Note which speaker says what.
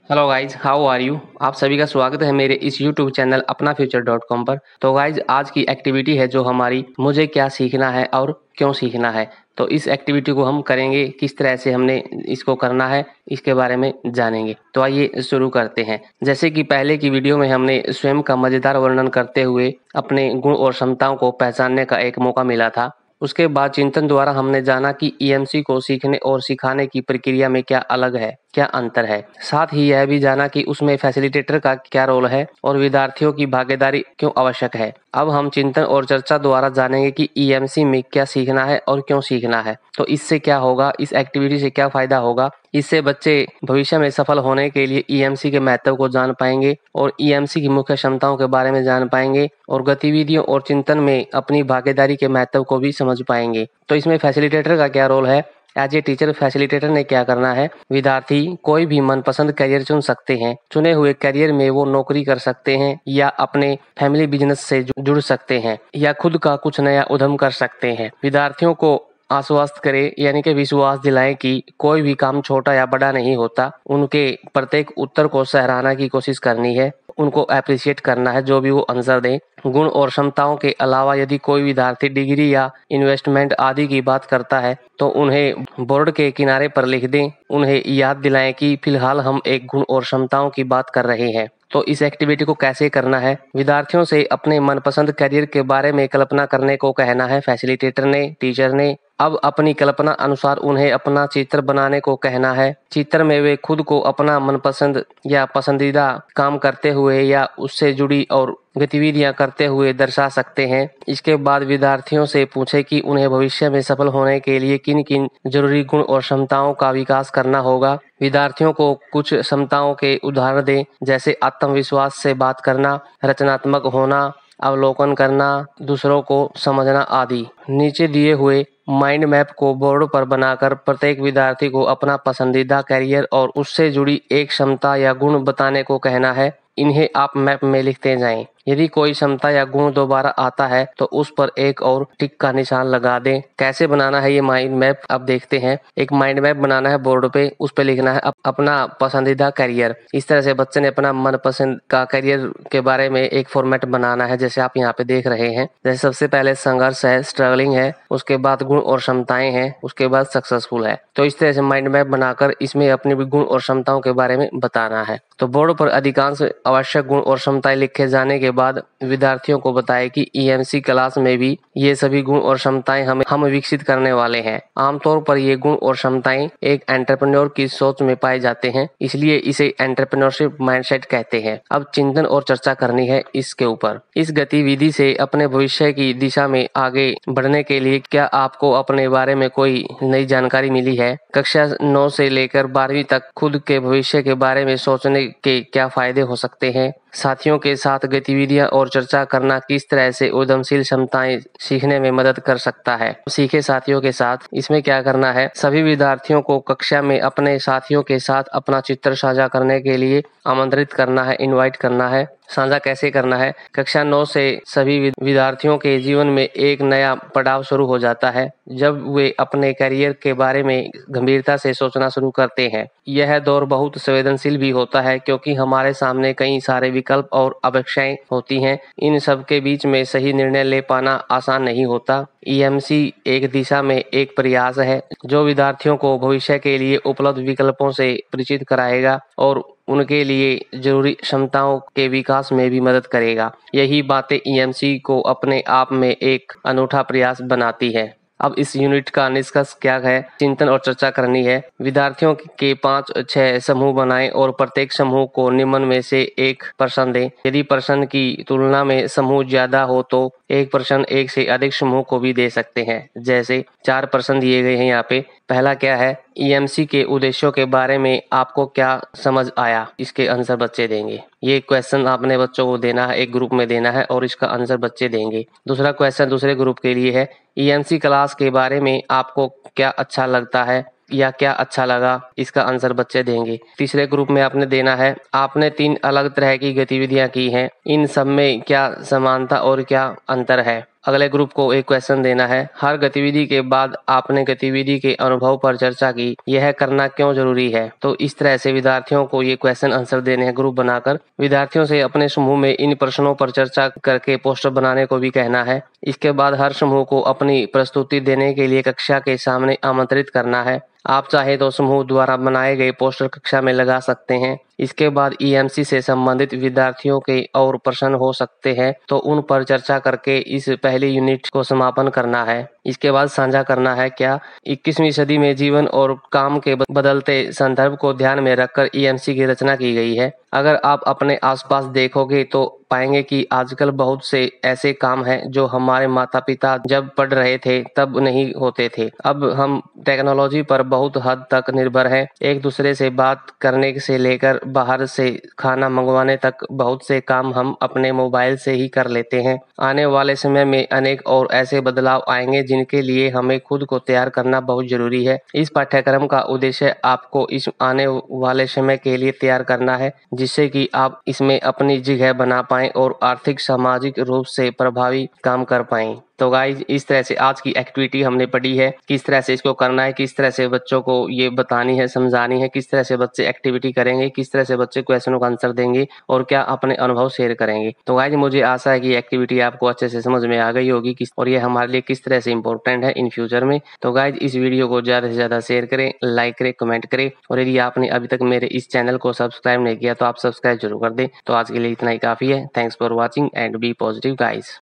Speaker 1: Hello guys, how are you. आप सभी का स्वागत है मेरे इस यूट्यूब चैनल अपना फ्यूचर .com पर। तो गाइज, आज की एक्टिविटी है जो हमारी मुझे क्या सीखना है और क्यों सीखना है। तो इस एक्टिविटी को हम करेंगे, किस तरह से हमने इसको करना है इसके बारे में जानेंगे। तो आइए शुरू करते हैं। जैसे कि पहले की वीडियो में हमने स्वयं का मजेदार वर्णन करते हुए अपने गुण और क्षमताओं को पहचानने का एक मौका मिला था। उसके बाद चिंतन द्वारा हमने जाना कि ईएमसी को सीखने और सिखाने की प्रक्रिया में क्या अलग है, क्या अंतर है। साथ ही यह भी जाना कि उसमें फैसिलिटेटर का क्या रोल है और विद्यार्थियों की भागीदारी क्यों आवश्यक है। अब हम चिंतन और चर्चा द्वारा जानेंगे कि ईएमसी में क्या सीखना है और क्यों सीखना है। तो इससे क्या होगा, इस एक्टिविटी से क्या फायदा होगा। इससे बच्चे भविष्य में सफल होने के लिए ईएमसी के महत्व को जान पाएंगे और ईएमसी की मुख्य क्षमताओं के बारे में जान पाएंगे और गतिविधियों और चिंतन में अपनी भागीदारी के महत्व को भी समझ पाएंगे। तो इसमें फैसिलिटेटर का क्या रोल है। एज ए टीचर फैसिलिटेटर ने क्या करना है। विद्यार्थी कोई भी मनपसंद करियर चुन सकते हैं। चुने हुए करियर में वो नौकरी कर सकते हैं या अपने फैमिली बिजनेस से जुड़ सकते हैं या खुद का कुछ नया उद्यम कर सकते हैं। विद्यार्थियों को आश्वस्त करे, यानी कि विश्वास दिलाएं कि कोई भी काम छोटा या बड़ा नहीं होता। उनके प्रत्येक उत्तर को सराहना की कोशिश करनी है, उनको अप्रिशिएट करना है जो भी वो आंसर दें। गुण और क्षमताओं के अलावा यदि कोई विद्यार्थी डिग्री या इन्वेस्टमेंट आदि की बात करता है तो उन्हें बोर्ड के किनारे पर लिख दें। उन्हें याद दिलाएं कि फिलहाल हम एक गुण और क्षमताओं की बात कर रहे हैं। तो इस एक्टिविटी को कैसे करना है। विद्यार्थियों से अपने मनपसंद करियर के बारे में कल्पना करने को कहना है फैसिलिटेटर ने, टीचर ने। अब अपनी कल्पना अनुसार उन्हें अपना चित्र बनाने को कहना है। चित्र में वे खुद को अपना मनपसंद या पसंदीदा काम करते हुए या उससे जुड़ी और गतिविधियां करते हुए दर्शा सकते हैं। इसके बाद विद्यार्थियों से पूछे कि उन्हें भविष्य में सफल होने के लिए किन किन जरूरी गुण और क्षमताओं का विकास करना होगा। विद्यार्थियों को कुछ क्षमताओं के उदाहरण दें, जैसे आत्मविश्वास से बात करना, रचनात्मक होना, अवलोकन करना, दूसरों को समझना आदि। नीचे दिए हुए माइंड मैप को बोर्ड पर बनाकर प्रत्येक विद्यार्थी को अपना पसंदीदा करियर और उससे जुड़ी एक क्षमता या गुण बताने को कहना है। इन्हें आप मैप में लिखते जाएं। यदि कोई क्षमता या गुण दोबारा आता है तो उस पर एक और टिक का निशान लगा दें। कैसे बनाना है ये माइंड मैप, अब देखते हैं। एक माइंड मैप बनाना है बोर्ड पे, उस पे लिखना है अपना पसंदीदा करियर। इस तरह से बच्चे ने अपना मनपसंद का करियर के बारे में एक फॉर्मेट बनाना है, जैसे आप यहाँ पे देख रहे हैं। जैसे सबसे पहले संघर्ष है, स्ट्रगलिंग है, उसके बाद गुण और क्षमताएं हैं, उसके बाद सक्सेसफुल है। तो इस तरह से माइंड मैप बनाकर इसमें अपने गुण और क्षमताओं के बारे में बताना है। तो बोर्ड पर अधिकांश आवश्यक गुण और क्षमताएं लिखे जाने के बाद विद्यार्थियों को बताएं कि ईएमसी क्लास में भी ये सभी गुण और क्षमताएं हम विकसित करने वाले हैं। आमतौर पर ये गुण और क्षमताएं एक एंटरप्रेन्योर की सोच में पाए जाते हैं, इसलिए इसे एंटरप्रेन्योरशिप माइंडसेट कहते हैं। अब चिंतन और चर्चा करनी है इसके ऊपर। इस गतिविधि से अपने भविष्य की दिशा में आगे बढ़ने के लिए क्या आपको अपने बारे में कोई नई जानकारी मिली है। कक्षा 9 से लेकर 12वीं तक खुद के भविष्य के बारे में सोचने के क्या फायदे हो सकते हैं। साथियों के साथ गतिविधियां और चर्चा करना किस तरह से उद्यमशील क्षमताएं सीखने में मदद कर सकता है। सीखे साथियों के साथ इसमें क्या करना है। सभी विद्यार्थियों को कक्षा में अपने साथियों के साथ अपना चित्र साझा करने के लिए आमंत्रित करना है, इनवाइट करना है। साझा कैसे करना है। कक्षा 9 से सभी विद्यार्थियों के जीवन में एक नया पड़ाव शुरू हो जाता है जब वे अपने करियर के बारे में गंभीरता से सोचना शुरू करते हैं। यह दौर बहुत संवेदनशील भी होता है क्योंकि हमारे सामने कई सारे विकल्प और अपेक्षाएं होती हैं। इन सब के बीच में सही निर्णय ले पाना आसान नहीं होता। ईएमसी एक दिशा में एक प्रयास है जो विद्यार्थियों को भविष्य के लिए उपलब्ध विकल्पों से परिचित कराएगा और उनके लिए जरूरी क्षमताओं के विकास में भी मदद करेगा। यही बातें ईएमसी को अपने आप में एक अनूठा प्रयास बनाती है। अब इस यूनिट का निष्कर्ष क्या है। चिंतन और चर्चा करनी है। विद्यार्थियों के 5-6 समूह बनाएं और प्रत्येक समूह को निम्न में से एक प्रश्न दें। यदि प्रश्न की तुलना में समूह ज्यादा हो तो एक प्रश्न एक से अधिक समूह को भी दे सकते हैं। जैसे 4 प्रश्न दिए गए हैं यहाँ पे। पहला क्या है, ईएमसी के उद्देश्यों के बारे में आपको क्या समझ आया। इसके आंसर बच्चे देंगे। ये क्वेश्चन आपने बच्चों को देना है, एक ग्रुप में देना है और इसका आंसर बच्चे देंगे। दूसरा क्वेश्चन दूसरे ग्रुप के लिए है, ईएमसी क्लास के बारे में आपको क्या अच्छा लगता है या क्या अच्छा लगा। इसका आंसर बच्चे देंगे। तीसरे ग्रुप में आपने देना है, आपने 3 अलग तरह की गतिविधियां की हैं, इन सब में क्या समानता और क्या अंतर है। अगले ग्रुप को एक क्वेश्चन देना है। हर गतिविधि के बाद आपने गतिविधि के अनुभव पर चर्चा की, यह करना क्यों जरूरी है। तो इस तरह से विद्यार्थियों को ये क्वेश्चन आंसर देने हैं ग्रुप बनाकर। विद्यार्थियों से अपने समूह में इन प्रश्नों पर चर्चा करके पोस्टर बनाने को भी कहना है। इसके बाद हर समूह को अपनी प्रस्तुति देने के लिए कक्षा के सामने आमंत्रित करना है। आप चाहे तो समूह द्वारा बनाए गए पोस्टर कक्षा में लगा सकते हैं। इसके बाद ईएमसी से संबंधित विद्यार्थियों के और प्रश्न हो सकते हैं तो उन पर चर्चा करके इस पहली यूनिट को समापन करना है। इसके बाद साझा करना है क्या 21वीं सदी में जीवन और काम के बदलते संदर्भ को ध्यान में रखकर ईएमसी की रचना की गई है। अगर आप अपने आसपास देखोगे तो पाएंगे कि आजकल बहुत से ऐसे काम हैं जो हमारे माता पिता जब पढ़ रहे थे तब नहीं होते थे। अब हम टेक्नोलॉजी पर बहुत हद तक निर्भर हैं। एक दूसरे से बात करने से लेकर बाहर से खाना मंगवाने तक बहुत से काम हम अपने मोबाइल से ही कर लेते हैं। आने वाले समय में अनेक और ऐसे बदलाव आएंगे जिनके लिए हमें खुद को तैयार करना बहुत जरूरी है। इस पाठ्यक्रम का उद्देश्य आपको इस आने वाले समय के लिए तैयार करना है, जिससे कि आप इसमें अपनी जगह बना पाएं और आर्थिक सामाजिक रूप से प्रभावी काम कर पाएं। तो गाइज इस तरह से आज की एक्टिविटी हमने पढ़ी है, किस तरह से इसको करना है, किस तरह से बच्चों को ये बतानी है, समझानी है, किस तरह से बच्चे एक्टिविटी करेंगे, किस तरह से बच्चे क्वेश्चनों का आंसर देंगे और क्या अपने अनुभव शेयर करेंगे। तो गाइज मुझे आशा है कि एक्टिविटी आपको अच्छे से समझ में आ गई होगी और ये हमारे लिए किस तरह से इंपॉर्टेंट है इन फ्यूचर में। तो गाइज इस वीडियो को ज्यादा से ज्यादा शेयर करें, लाइक करें, कमेंट करें और यदि आपने अभी तक मेरे इस चैनल को सब्सक्राइब नहीं किया तो आप सब्सक्राइब जरूर कर दें। तो आज के लिए इतना ही काफी है। Thanks for watching and be positive guys.